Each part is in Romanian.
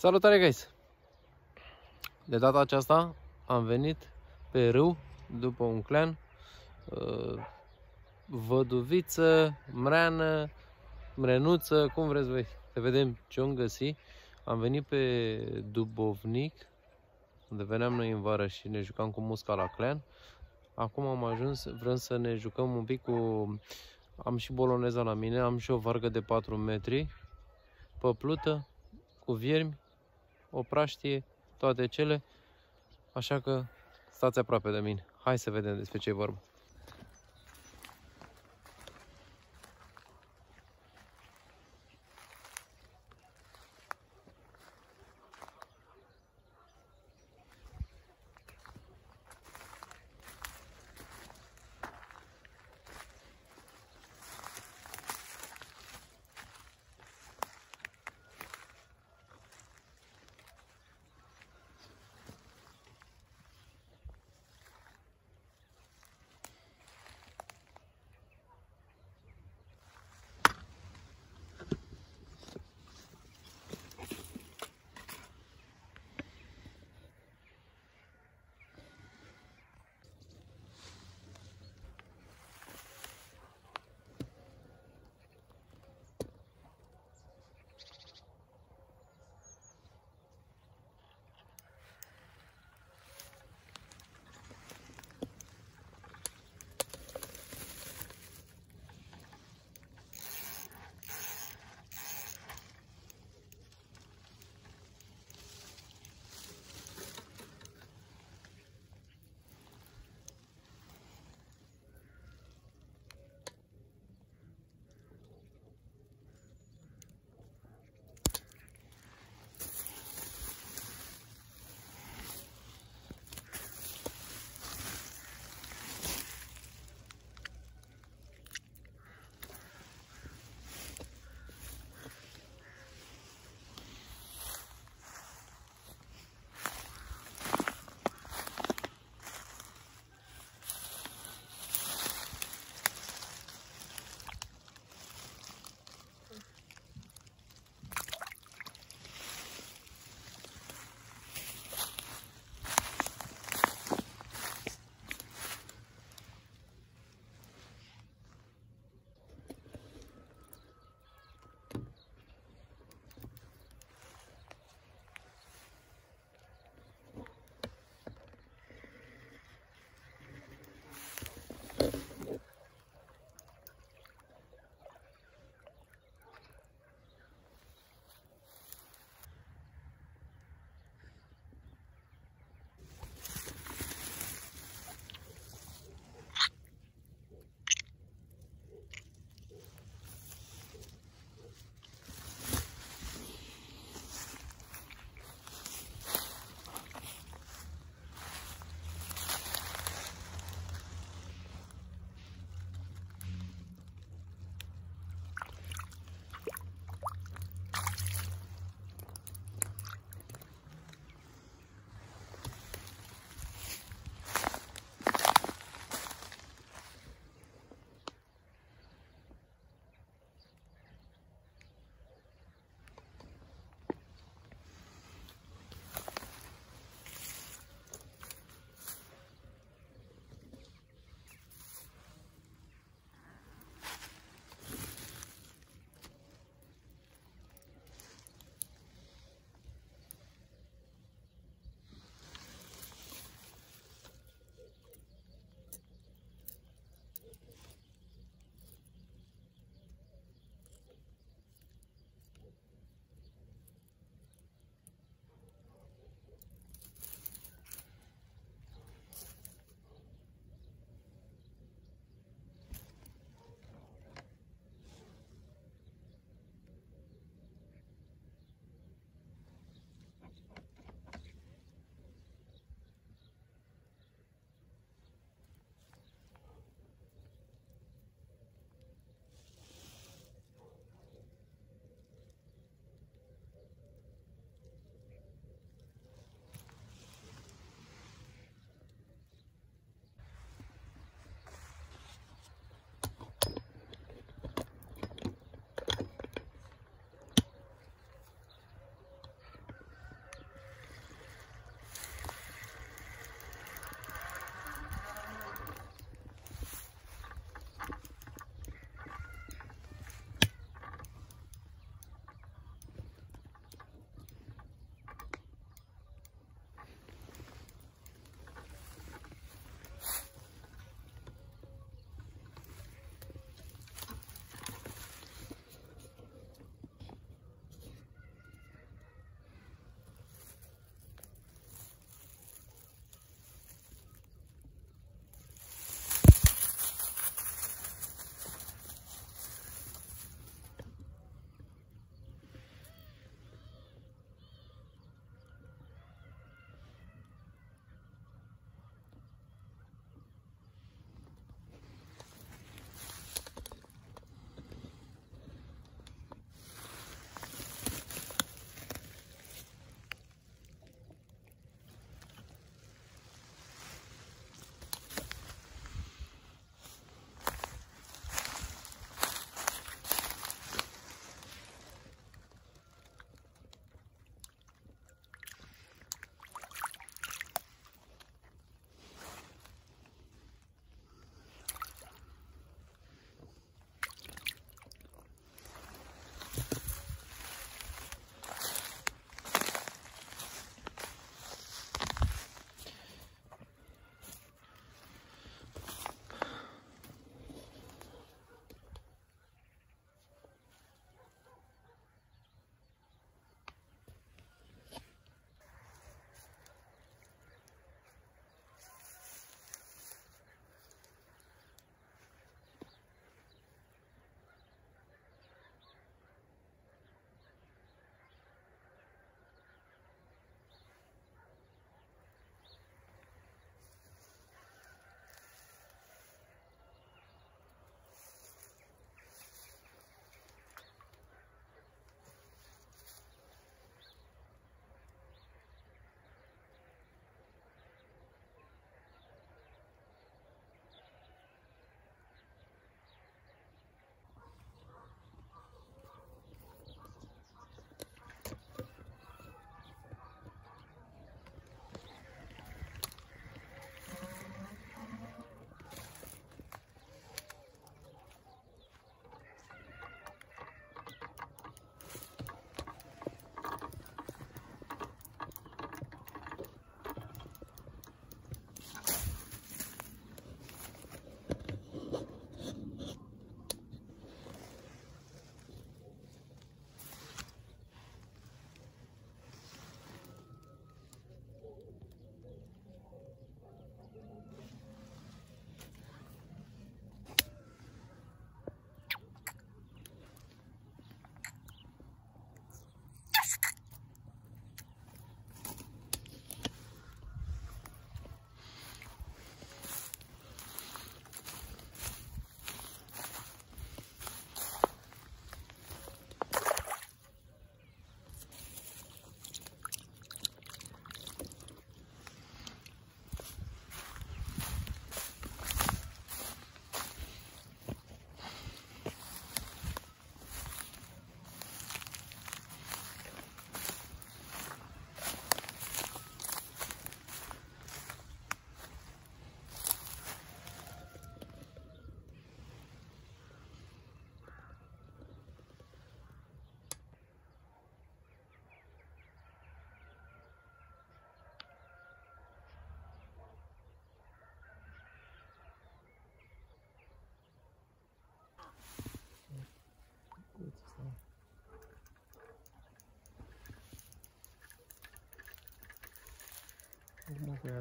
Salutare, guys! De data aceasta am venit pe râu după un clan, văduviță, mreană, mrenuță, cum vreți voi, să vedem ce am găsit. Am venit pe Dubovnic, unde veneam noi în vară și ne jucam cu musca la clan. Acum am ajuns, vrem să ne jucăm un pic cu... Am și boloneza la mine, am și o vargă de 4 metri, păplută, cu viermi, o praștie, toate cele. Așa că stați aproape de mine. Hai să vedem despre ce e vorba. Chiar.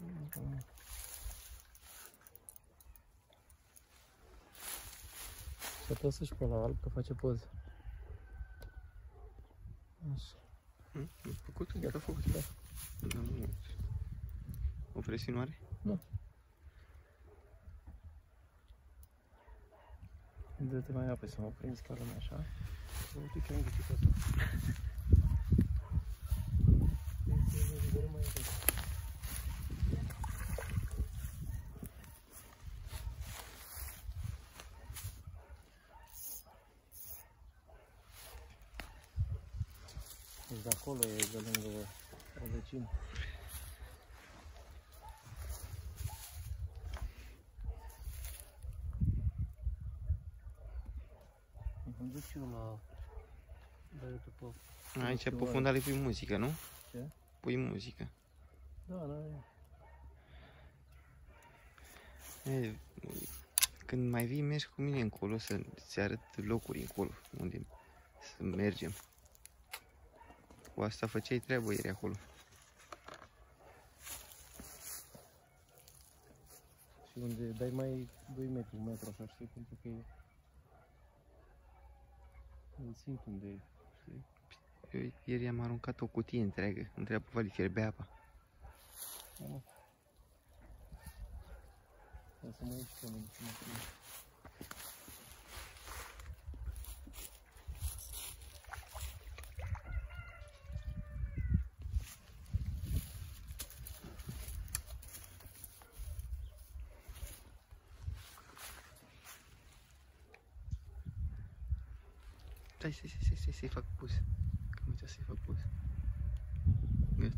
Și apăsă și pe la alb, că face poză. Așa. Am făcut? Uite că a făcut. Da. O presiune are? Nu. Dă-te mai apoi să mă prinzi ca lumea așa. Uite că am găsit asta. Deci de acolo e de lângă o vecină. Îmi duc și eu la băiatul pe... Aici pe fundale pui muzică, nu? Ce? Pui muzică. Da, da, E, când mai vii, mergi cu mine încolo să-ți arăt locuri încolo, unde să mergem. Cu asta făceai treabă ieri acolo. Și unde dai mai 2 metri, 1 metru, așa, știi? Pentru că îl simt unde e, știi? Eu ieri am aruncat o cutie întreagă, întreabă Vali, fierbea apa. Da. O să mă ieși pe mine, să mă prind. Să-i fac pus. Că am uitat să-i fac pus. Gata.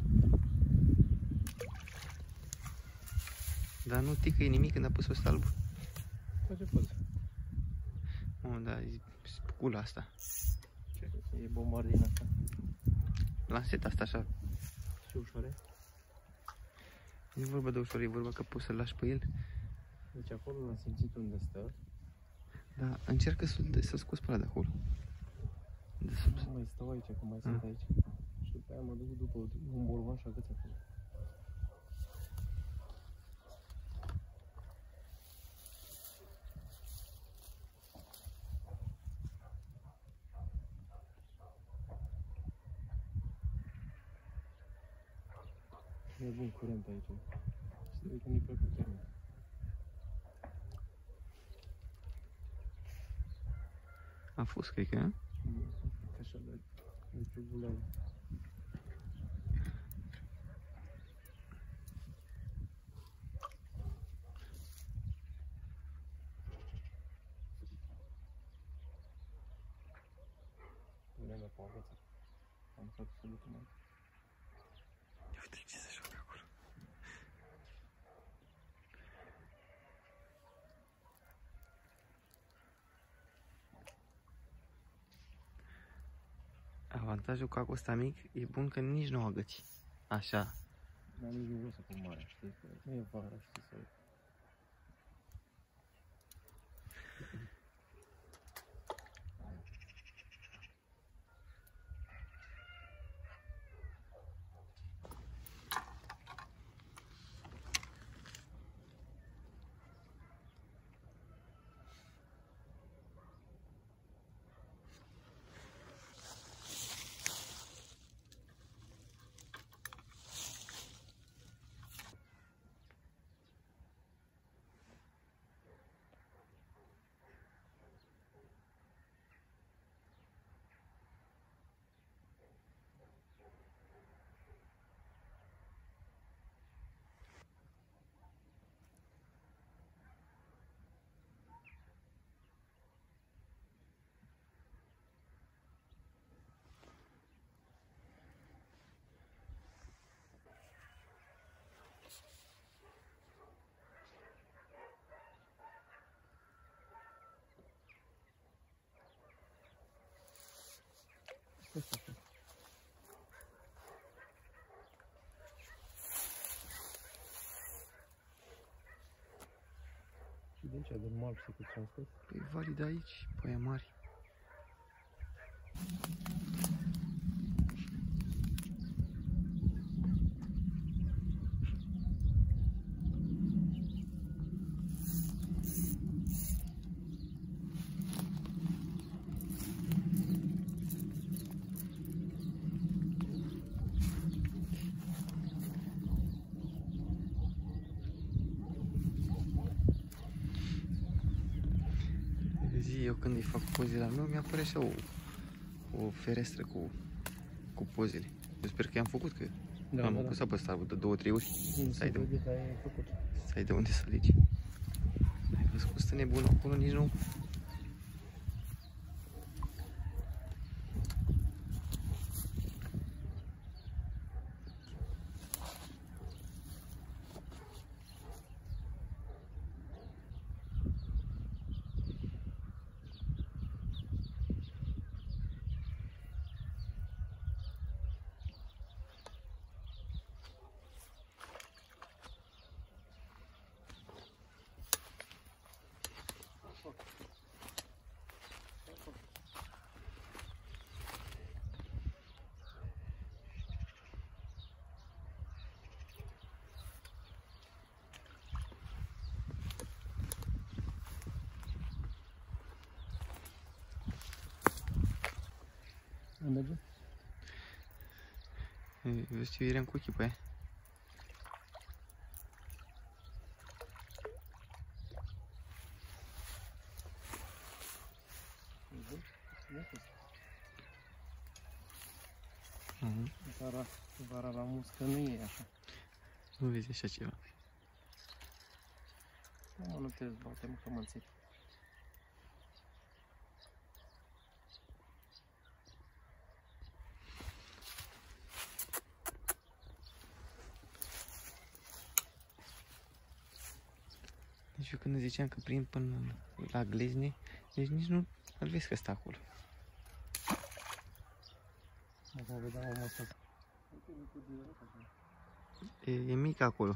Dar nu ticăi nimic când a pus ăsta alb. Face poză. Oh, da, e cula asta. E bombardina asta. Lanset asta așa. Și ușoare. Nu e vorba de ușor, e vorba că poți să-l lași pe el. Deci acolo l-am simțit unde stă. Da, încearcă să scoți pe ăla de acolo. De sub. Nu mai stau aici, că mai sunt aici. Și după aia mă duc după un bolvan și agăț acolo. E bun curent aici. Și de că nu-i prea puternic. A fost, cred că, Așa de turbulent. Vremea pe agăță. Am stat să duc mai. Uite ce se joacă acolo. Avantajul cu acul ăsta mic e bun că nici nu agăți. Așa. Dar nici nu vreau să pun mare, știi? Că nu e vara, știi, să... Și de ce? De mal, știi cât ți-am spus? E valid aici, pe aia mari. Eu când îi fac pozele la meu, mi-apare așa o fereastră cu pozele. Eu sper că i-am făcut, că am apăsat pe asta de 2-3 ori. Să ai de unde să alegi. Ai văzut cum stă nebun acolo, nici nu... Merge? Eu știu, eram cu ochii pe aia. Vara la muscă nu e așa. Nu vezi așa ceva. Nu te zbate, mă, că mă țin. Deci eu când ziceam că prind până la glezne, deci nici nu îl vezi că stă acolo. Dacă vedeam omul ăsta. E mic acolo.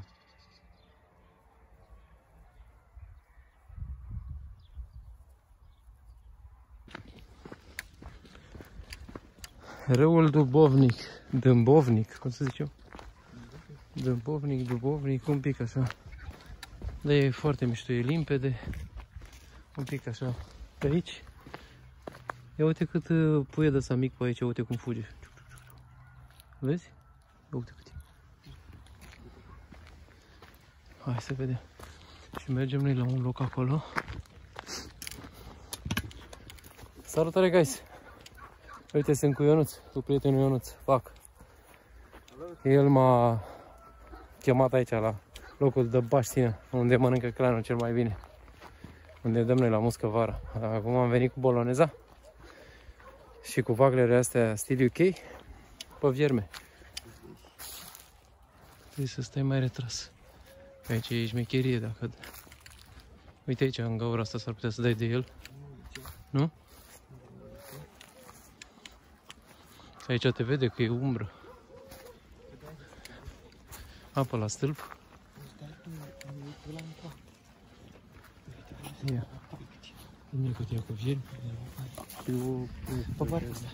Râul Dubovnic, Dâmbovnic, cum să zicem? Dubovnic, un pic așa. Dar e foarte mișto, e limpede. Un pic așa pe aici. Ia uite cât puie de ăsta mic pe aici, uite cum fuge. Vezi? Ia uite cât e. Hai să vedem. Și mergem noi la un loc acolo. Salutare, guys! Uite, sunt cu Ionuț, cu prietenul Ionuț, fac. El m-a chemat aici la locul de baștină, unde mănâncă clanul cel mai bine. Unde dăm noi la muscă vara. Acum am venit cu boloneza și cu vaglele astea stil UK pe vierme. Trebuie să stai mai retras. Aici e șmecherie, dacă... Uite aici, în gaura asta s-ar putea să dai de el. Nu? Aici te vede că e umbră. Apă la stâlp. Ia. Bine că te ia cu viermi. Pe partea asta.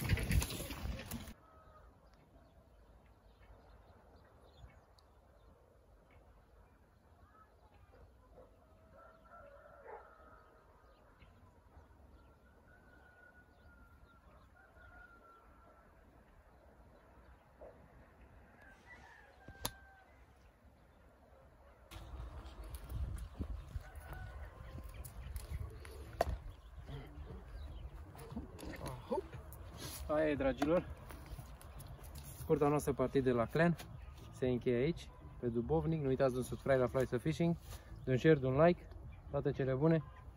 Aia e, dragilor, scurta noastră partidă la clan se încheie aici, pe Dubovnic. Nu uitați de un subscribe la Fly to Fishing, de un share, de un like, toate cele bune.